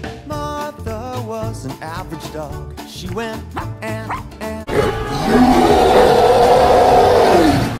Martha was an average dog. She went and